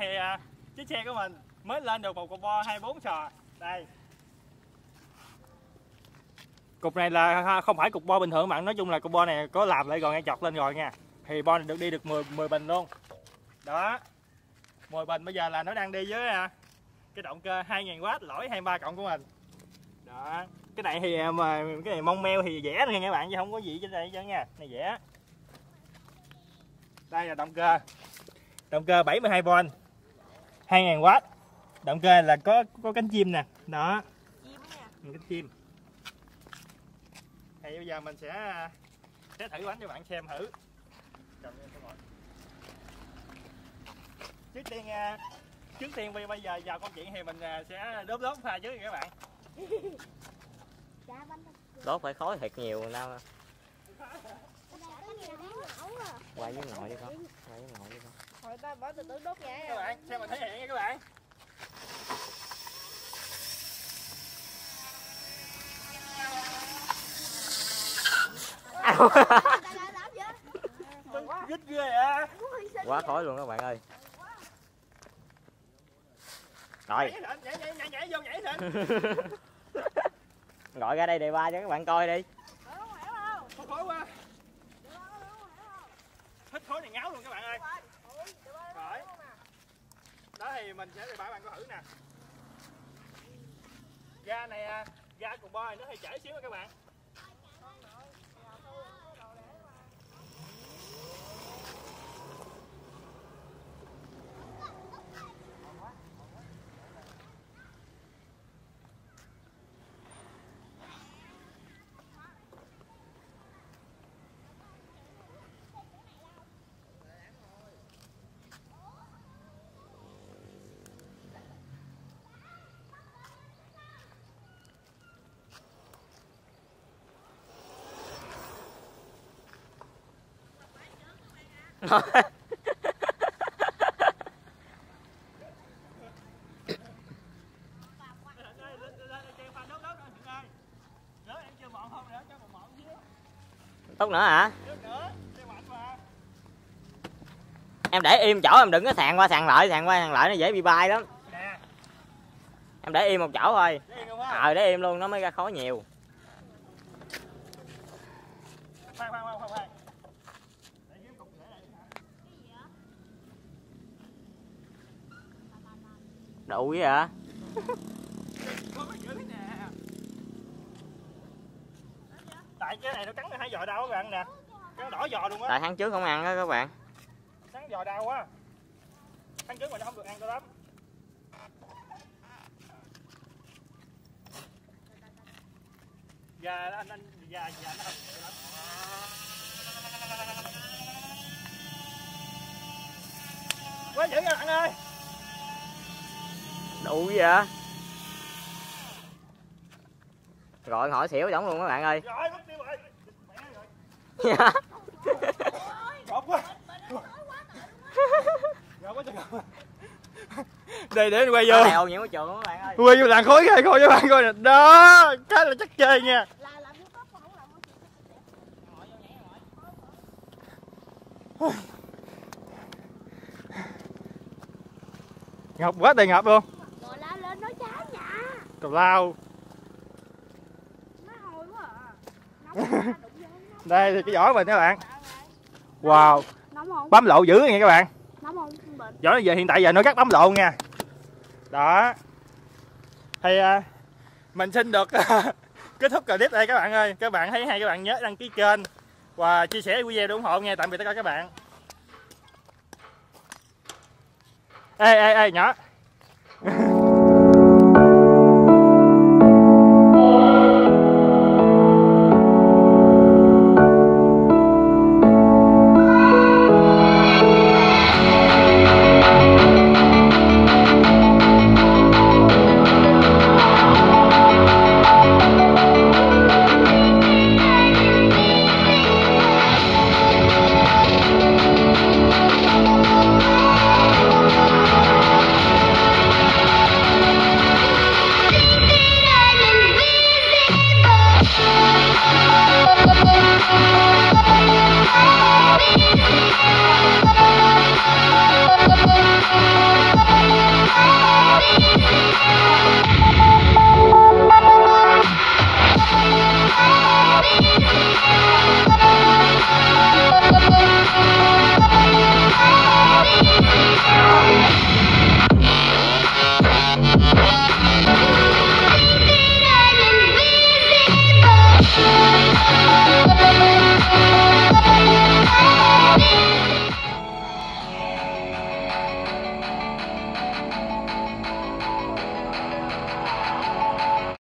thì chiếc xe của mình mới lên được một cục bo 24 sò. Đây. Cục này là không phải cục bo bình thường các bạn, nói chung là cục bo này có làm lại rồi, ngay chọt lên rồi nha. Thì bo này được đi được 10 bình luôn. Đó. 10 bình bây giờ là nó đang đi với cái động cơ 2000W lỗi 23 cộng của mình. Đó. Cái này thì cái này mông meo thì vẽ nha các bạn, chứ không có gì trên đây hết nha. Này vẽ. Đây là động cơ. Động cơ 72V 2000W. Động cơ là có cánh chim nè. Đó. Cánh chim. Thì bây giờ mình sẽ thử bánh cho bạn xem thử. Trước tiên bây giờ vào công chuyện thì mình sẽ đốt pha trước các bạn. Đốt phải khói thiệt nhiều đâu. Quay với ngồi đi con. Quay với ngồi đi con. Thôi ta bỏ từ từ đốt nha. Các bạn xem mình thể hiện nha các bạn. Gít ghê à. Quá khói luôn các bạn ơi. Rồi. Nhảy vô nhảy thịnh. Gọi ra đây đề ba cho các bạn coi đi. Hít khói quá. Hít khói này ngáo luôn các bạn ơi. Rồi. Đó thì mình sẽ bảo bạn coi thử nè. Ga này, ga cục bo này nó hơi chảy xíu nha các bạn. Tốt nữa hả? Em để im chỗ, em đừng có sàn qua sàn lại nó dễ bị bay lắm. Em để im một chỗ thôi. Để im luôn nó mới ra khói nhiều. Đủ vậy hả? Tại cái này nó cắn 2 giò đau các bạn nè. Cái đỏ giò luôn á. Tại tháng trước không ăn đó các bạn. Cắn giò đau quá. Tháng trước mình không được ăn cho lắm. Gà anh gà nó không được lắm. Quá dữ các bạn ơi. Đủ vậy hả? Gọi hỏi xỉu giống luôn các bạn ơi. Rồi, mất tiêu rồi. Mẹ rồi. Ngọt quá. Ngọt quá trời ngọt. Đây để anh quay vô. Đèo nhiều trường các bạn ơi. Quay vô làn khói ghê coi các bạn coi nè. Đó, cái là chắc chơi nha. Ngọt quá trời ngọt luôn. Rồi la lên nói cháo nha. Tào lao. Nó hôi quá à. Đây thì cái vỏ của mình các bạn. Wow. Nóng không? Bấm lộ dữ nha các bạn. Nóng không? Vỏ giờ hiện tại giờ nó cắt bấm lộ nha. Đó. Thì mình xin được kết thúc clip đây các bạn ơi. Các bạn thấy hay các bạn nhớ đăng ký kênh và chia sẻ video để ủng hộ nha. Tạm biệt tất cả các bạn. Ê nhỏ.